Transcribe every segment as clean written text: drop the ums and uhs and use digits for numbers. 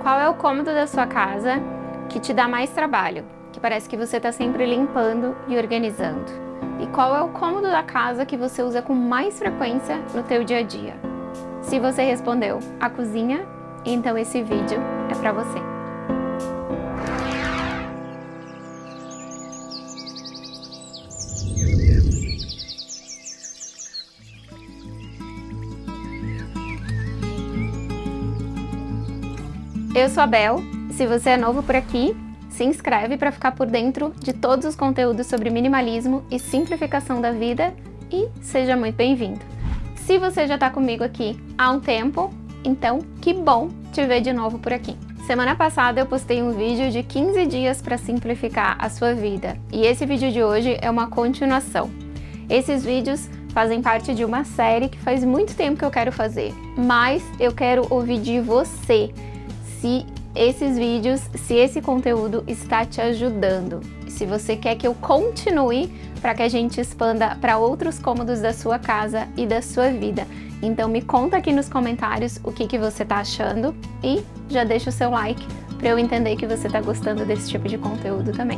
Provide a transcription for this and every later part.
Qual é o cômodo da sua casa que te dá mais trabalho? Que parece que você está sempre limpando e organizando? E qual é o cômodo da casa que você usa com mais frequência no teu dia a dia? Se você respondeu a cozinha, então esse vídeo é para você. Eu sou a Bel. Se você é novo por aqui, se inscreve para ficar por dentro de todos os conteúdos sobre minimalismo e simplificação da vida e seja muito bem-vindo. Se você já está comigo aqui há um tempo, então que bom te ver de novo por aqui. Semana passada eu postei um vídeo de 15 dias para simplificar a sua vida e esse vídeo de hoje é uma continuação. Esses vídeos fazem parte de uma série que faz muito tempo que eu quero fazer, mas eu quero ouvir de você. Se esses vídeos, se esse conteúdo está te ajudando, se você quer que eu continue para que a gente expanda para outros cômodos da sua casa e da sua vida. Então me conta aqui nos comentários o que você está achando e já deixa o seu like para eu entender que você está gostando desse tipo de conteúdo também.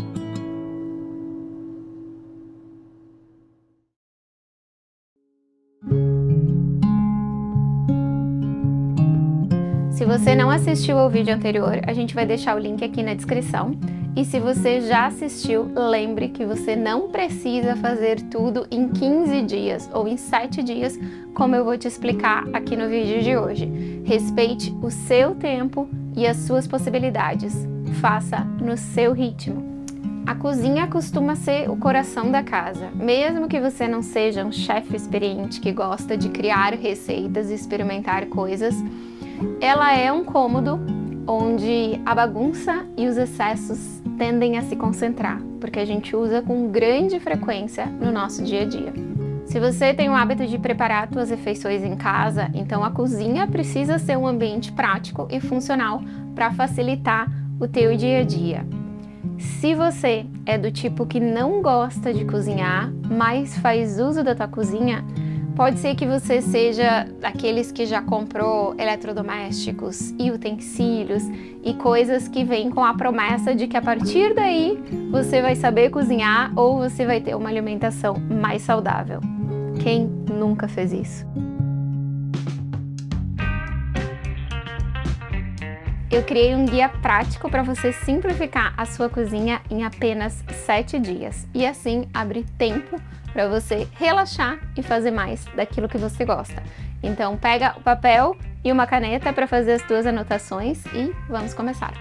Se você não assistiu ao vídeo anterior, a gente vai deixar o link aqui na descrição. E se você já assistiu, lembre que você não precisa fazer tudo em 15 dias ou em 7 dias, como eu vou te explicar aqui no vídeo de hoje. Respeite o seu tempo e as suas possibilidades. Faça no seu ritmo. A cozinha costuma ser o coração da casa. Mesmo que você não seja um chefe experiente que gosta de criar receitas e experimentar coisas, ela é um cômodo onde a bagunça e os excessos tendem a se concentrar, porque a gente usa com grande frequência no nosso dia a dia. Se você tem o hábito de preparar suas refeições em casa, então a cozinha precisa ser um ambiente prático e funcional para facilitar o teu dia a dia. Se você é do tipo que não gosta de cozinhar, mas faz uso da tua cozinha, pode ser que você seja daqueles que já comprou eletrodomésticos e utensílios e coisas que vêm com a promessa de que a partir daí você vai saber cozinhar ou você vai ter uma alimentação mais saudável. Quem nunca fez isso? Eu criei um guia prático para você simplificar a sua cozinha em apenas 7 dias e assim abrir tempo para você relaxar e fazer mais daquilo que você gosta. Então pega o papel e uma caneta para fazer as tuas anotações e vamos começar.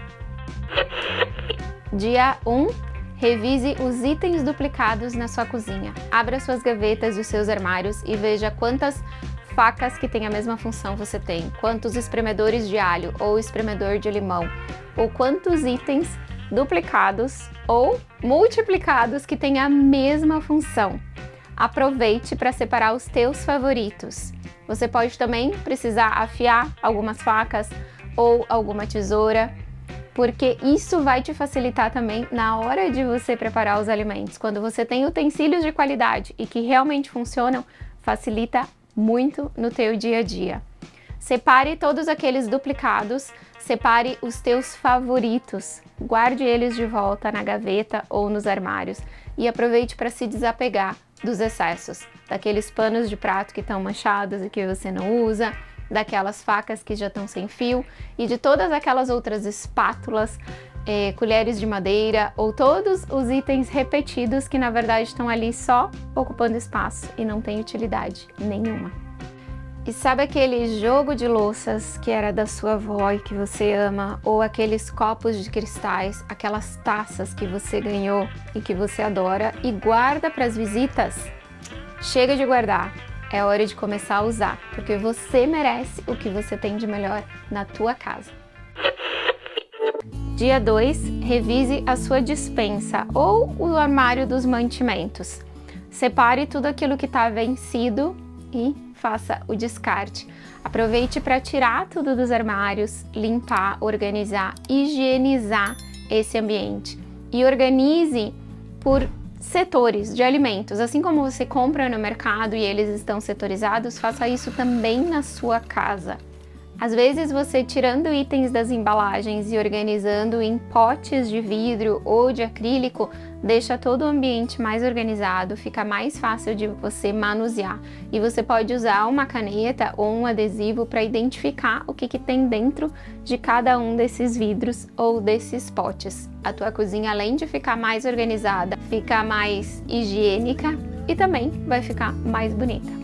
Dia 1. Revise os itens duplicados na sua cozinha. Abra suas gavetas e os seus armários e veja quantas facas que têm a mesma função você tem, quantos espremedores de alho ou espremedor de limão, ou quantos itens duplicados ou multiplicados que têm a mesma função. Aproveite para separar os teus favoritos. Você pode também precisar afiar algumas facas ou alguma tesoura, porque isso vai te facilitar também na hora de você preparar os alimentos. Quando você tem utensílios de qualidade e que realmente funcionam, facilita muito no teu dia a dia. Separe todos aqueles duplicados, separe os teus favoritos, guarde eles de volta na gaveta ou nos armários e aproveite para se desapegar dos excessos, daqueles panos de prato que estão manchados e que você não usa, daquelas facas que já estão sem fio e de todas aquelas outras espátulas, colheres de madeira ou todos os itens repetidos que na verdade estão ali só ocupando espaço e não tem utilidade nenhuma. E sabe aquele jogo de louças que era da sua avó e que você ama, ou aqueles copos de cristais, aquelas taças que você ganhou e que você adora e guarda para as visitas? Chega de guardar, é hora de começar a usar, porque você merece o que você tem de melhor na tua casa. Dia 2, revise a sua despensa ou o armário dos mantimentos. Separe tudo aquilo que está vencido e faça o descarte. Aproveite para tirar tudo dos armários, limpar, organizar, higienizar esse ambiente. E organize por setores de alimentos. Assim como você compra no mercado e eles estão setorizados, faça isso também na sua casa. Às vezes você tirando itens das embalagens e organizando em potes de vidro ou de acrílico, deixa todo o ambiente mais organizado, fica mais fácil de você manusear. E você pode usar uma caneta ou um adesivo para identificar o que tem dentro de cada um desses vidros ou desses potes. A tua cozinha, além de ficar mais organizada, fica mais higiênica e também vai ficar mais bonita.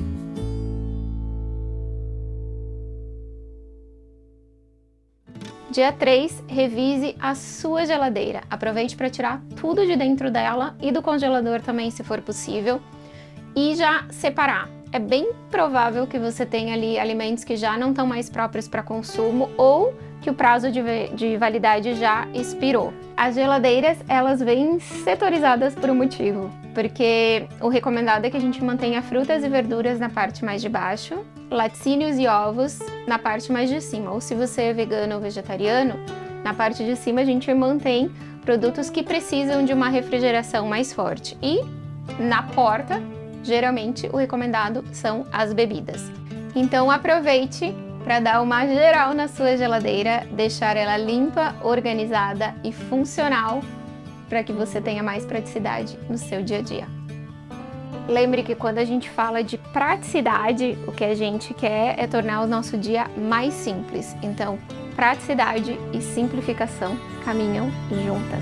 Dia 3, revise a sua geladeira. Aproveite para tirar tudo de dentro dela e do congelador também, se for possível, e já separar. É bem provável que você tenha ali alimentos que já não estão mais próprios para consumo ou que o prazo de validade já expirou. As geladeiras, elas vêm setorizadas por um motivo, porque o recomendado é que a gente mantenha frutas e verduras na parte mais de baixo, laticínios e ovos na parte mais de cima, ou se você é vegano ou vegetariano, na parte de cima a gente mantém produtos que precisam de uma refrigeração mais forte. E na porta, geralmente, o recomendado são as bebidas. Então aproveite para dar uma geral na sua geladeira, deixar ela limpa, organizada e funcional para que você tenha mais praticidade no seu dia a dia. Lembre que quando a gente fala de praticidade, o que a gente quer é tornar o nosso dia mais simples. Então, praticidade e simplificação caminham juntas.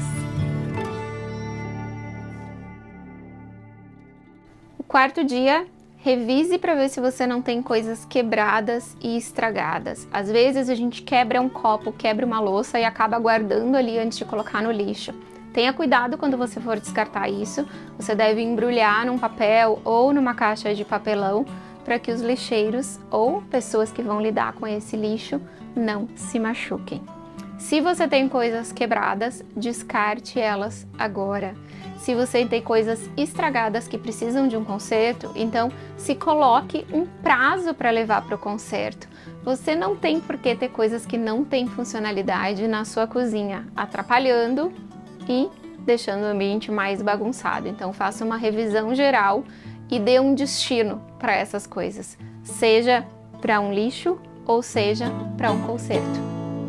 O quarto dia, revise para ver se você não tem coisas quebradas e estragadas. Às vezes a gente quebra um copo, quebra uma louça e acaba guardando ali antes de colocar no lixo. Tenha cuidado quando você for descartar isso. Você deve embrulhar num papel ou numa caixa de papelão para que os lixeiros ou pessoas que vão lidar com esse lixo não se machuquem. Se você tem coisas quebradas, descarte elas agora. Se você tem coisas estragadas que precisam de um conserto, então se coloque um prazo para levar para o conserto. Você não tem por que ter coisas que não têm funcionalidade na sua cozinha, atrapalhando e deixando o ambiente mais bagunçado. Então faça uma revisão geral e dê um destino para essas coisas, seja para um lixo ou seja para um conserto.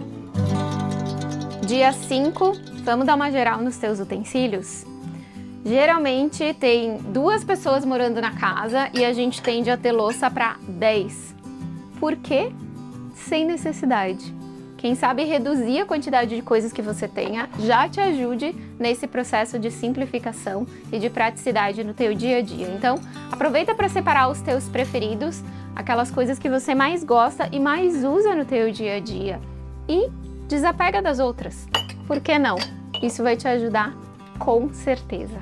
Dia 5, vamos dar uma geral nos teus utensílios? Geralmente tem 2 pessoas morando na casa e a gente tende a ter louça para 10. Por quê? Sem necessidade. Quem sabe reduzir a quantidade de coisas que você tenha já te ajude nesse processo de simplificação e de praticidade no teu dia a dia. Então, aproveita para separar os teus preferidos, aquelas coisas que você mais gosta e mais usa no teu dia a dia. E desapega das outras. Por que não? Isso vai te ajudar com certeza.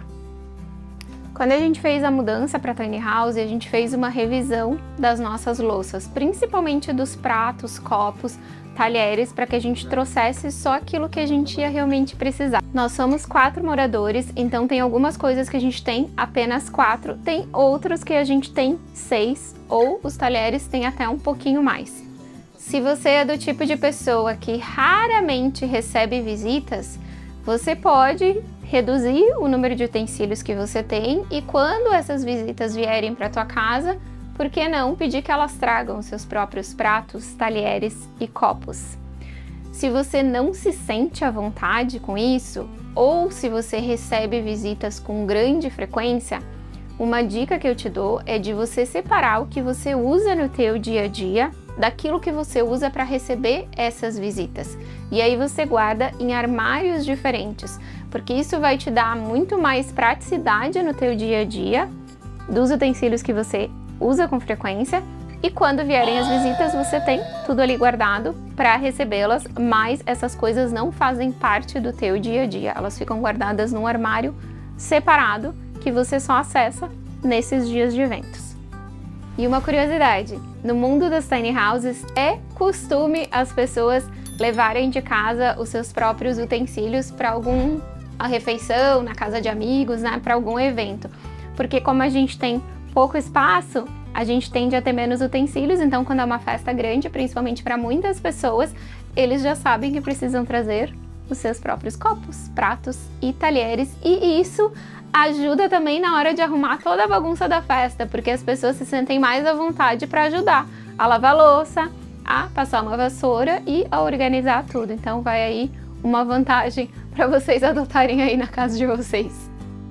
Quando a gente fez a mudança para Tiny House, a gente fez uma revisão das nossas louças, principalmente dos pratos, copos, talheres, para que a gente trouxesse só aquilo que a gente ia realmente precisar. Nós somos 4 moradores, então tem algumas coisas que a gente tem apenas 4, tem outros que a gente tem 6, ou os talheres têm até um pouquinho mais. Se você é do tipo de pessoa que raramente recebe visitas, você pode reduzir o número de utensílios que você tem e quando essas visitas vierem para tua casa, por que não pedir que elas tragam seus próprios pratos, talheres e copos? Se você não se sente à vontade com isso, ou se você recebe visitas com grande frequência, uma dica que eu te dou é de você separar o que você usa no teu dia a dia daquilo que você usa para receber essas visitas. E aí você guarda em armários diferentes, porque isso vai te dar muito mais praticidade no teu dia a dia dos utensílios que você usa com frequência e quando vierem as visitas você tem tudo ali guardado para recebê-las, mas essas coisas não fazem parte do teu dia a dia, elas ficam guardadas num armário separado que você só acessa nesses dias de eventos. E uma curiosidade, no mundo das tiny houses é costume as pessoas levarem de casa os seus próprios utensílios para alguma refeição, na casa de amigos, né, para algum evento. Porque como a gente tem pouco espaço, a gente tende a ter menos utensílios, então quando é uma festa grande, principalmente para muitas pessoas, eles já sabem que precisam trazer os seus próprios copos, pratos e talheres, e isso ajuda também na hora de arrumar toda a bagunça da festa, porque as pessoas se sentem mais à vontade para ajudar a lavar louça, a passar uma vassoura e a organizar tudo. Então vai aí uma vantagem para vocês adotarem aí na casa de vocês.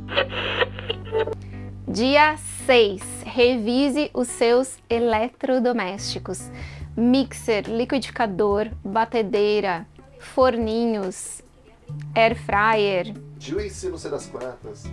Dia 6. Revise os seus eletrodomésticos. Mixer, liquidificador, batedeira, forninhos, air fryer. Juice, não sei das quantas.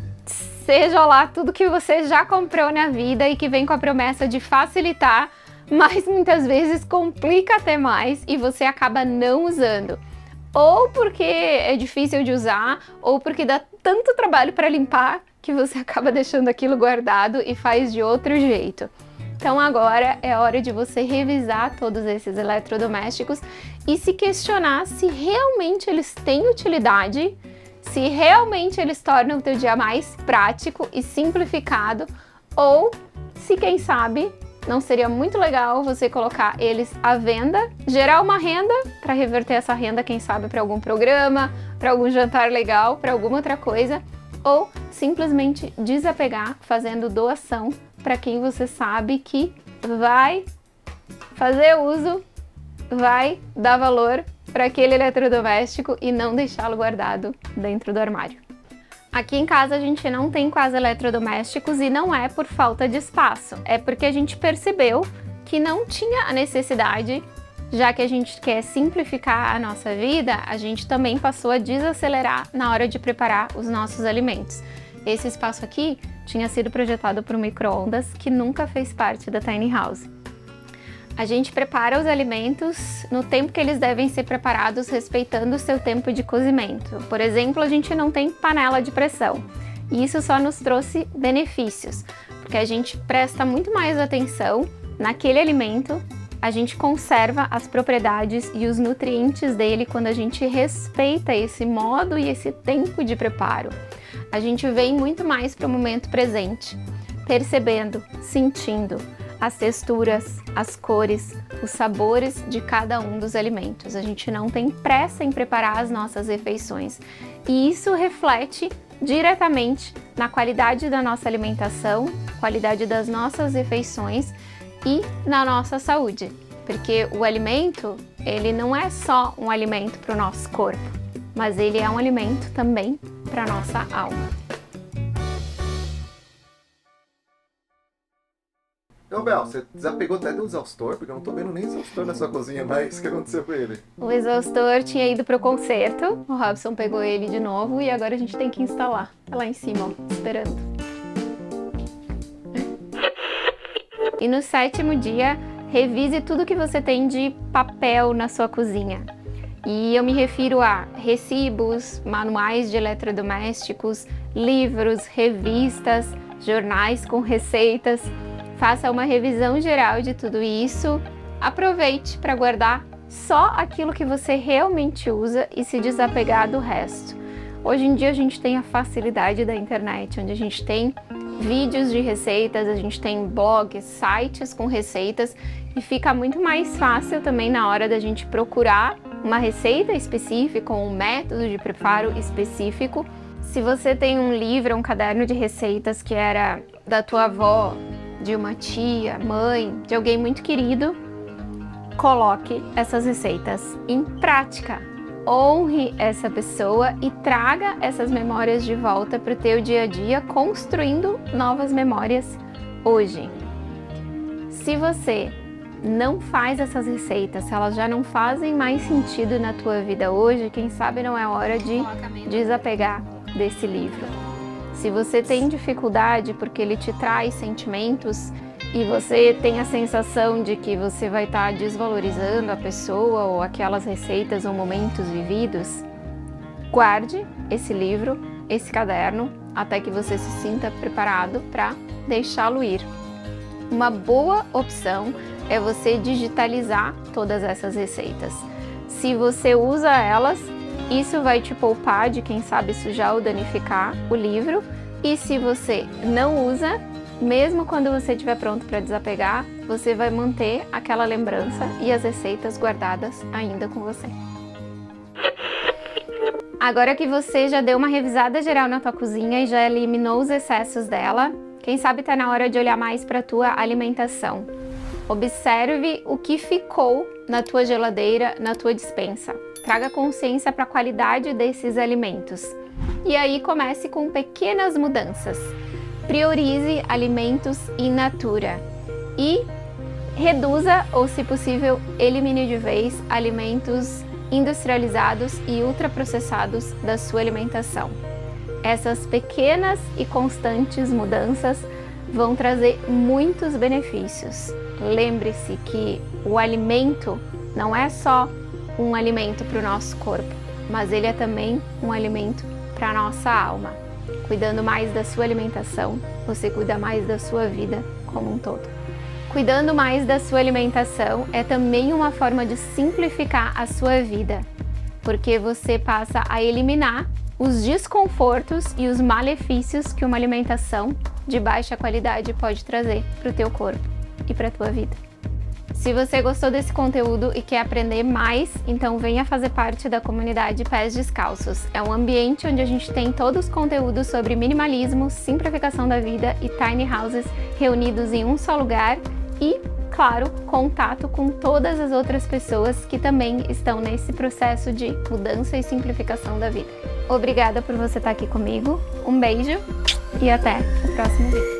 Seja lá tudo que você já comprou na vida e que vem com a promessa de facilitar, mas muitas vezes complica até mais e você acaba não usando. Ou porque é difícil de usar, ou porque dá tanto trabalho para limpar que você acaba deixando aquilo guardado e faz de outro jeito. Então agora é hora de você revisar todos esses eletrodomésticos e se questionar se realmente eles têm utilidade, se realmente eles tornam o teu dia mais prático e simplificado, ou se, quem sabe, não seria muito legal você colocar eles à venda, gerar uma renda para reverter essa renda, quem sabe, para algum programa, para algum jantar legal, para alguma outra coisa, ou simplesmente desapegar fazendo doação para quem você sabe que vai fazer uso, vai dar valor para aquele eletrodoméstico e não deixá-lo guardado dentro do armário. Aqui em casa a gente não tem quase eletrodomésticos e não é por falta de espaço, é porque a gente percebeu que não tinha a necessidade, já que a gente quer simplificar a nossa vida, a gente também passou a desacelerar na hora de preparar os nossos alimentos. Esse espaço aqui tinha sido projetado para um micro-ondas que nunca fez parte da Tiny House. A gente prepara os alimentos no tempo que eles devem ser preparados, respeitando o seu tempo de cozimento. Por exemplo, a gente não tem panela de pressão. E isso só nos trouxe benefícios, porque a gente presta muito mais atenção naquele alimento, a gente conserva as propriedades e os nutrientes dele quando a gente respeita esse modo e esse tempo de preparo. A gente vem muito mais para o momento presente, percebendo, sentindo as texturas, as cores, os sabores de cada um dos alimentos. A gente não tem pressa em preparar as nossas refeições e isso reflete diretamente na qualidade da nossa alimentação, qualidade das nossas refeições e na nossa saúde, porque o alimento, ele não é só um alimento para o nosso corpo, mas ele é um alimento também para a nossa alma. Então, Bel, você desapegou até do exaustor, porque eu não tô vendo nem exaustor na sua cozinha mais. O que aconteceu com ele? O exaustor tinha ido pro concerto, o Robson pegou ele de novo e agora a gente tem que instalar. Tá lá em cima, ó, esperando. E no 7º dia, revise tudo que você tem de papel na sua cozinha. E eu me refiro a recibos, manuais de eletrodomésticos, livros, revistas, jornais com receitas. Faça uma revisão geral de tudo isso, aproveite para guardar só aquilo que você realmente usa e se desapegar do resto. Hoje em dia a gente tem a facilidade da internet, onde a gente tem vídeos de receitas, a gente tem blogs, sites com receitas e fica muito mais fácil também na hora da gente procurar uma receita específica, um método de preparo específico. Se você tem um livro, um caderno de receitas que era da tua avó, de uma tia, mãe, de alguém muito querido, coloque essas receitas em prática. Honre essa pessoa e traga essas memórias de volta para o teu dia a dia, construindo novas memórias hoje. Se você não faz essas receitas, se elas já não fazem mais sentido na tua vida hoje, quem sabe não é hora de desapegar desse livro. Se você tem dificuldade porque ele te traz sentimentos e você tem a sensação de que você vai estar desvalorizando a pessoa ou aquelas receitas ou momentos vividos, guarde esse livro, esse caderno, até que você se sinta preparado para deixá-lo ir. Uma boa opção é você digitalizar todas essas receitas. Se você usa elas, isso vai te poupar de, quem sabe, sujar ou danificar o livro. E se você não usa, mesmo quando você estiver pronto para desapegar, você vai manter aquela lembrança e as receitas guardadas ainda com você. Agora que você já deu uma revisada geral na tua cozinha e já eliminou os excessos dela, quem sabe está na hora de olhar mais para a tua alimentação. Observe o que ficou na tua geladeira, na tua despensa. Traga consciência para a qualidade desses alimentos. E aí comece com pequenas mudanças. Priorize alimentos in natura e reduza ou, se possível, elimine de vez alimentos industrializados e ultraprocessados da sua alimentação. Essas pequenas e constantes mudanças vão trazer muitos benefícios. Lembre-se que o alimento não é só um alimento para o nosso corpo, mas ele é também um alimento para a nossa alma. Cuidando mais da sua alimentação, você cuida mais da sua vida como um todo. Cuidando mais da sua alimentação é também uma forma de simplificar a sua vida, porque você passa a eliminar os desconfortos e os malefícios que uma alimentação de baixa qualidade pode trazer para o teu corpo e para a tua vida. Se você gostou desse conteúdo e quer aprender mais, então venha fazer parte da comunidade Pés Descalços. É um ambiente onde a gente tem todos os conteúdos sobre minimalismo, simplificação da vida e tiny houses reunidos em um só lugar e, claro, contato com todas as outras pessoas que também estão nesse processo de mudança e simplificação da vida. Obrigada por você estar aqui comigo, um beijo e até o próximo vídeo.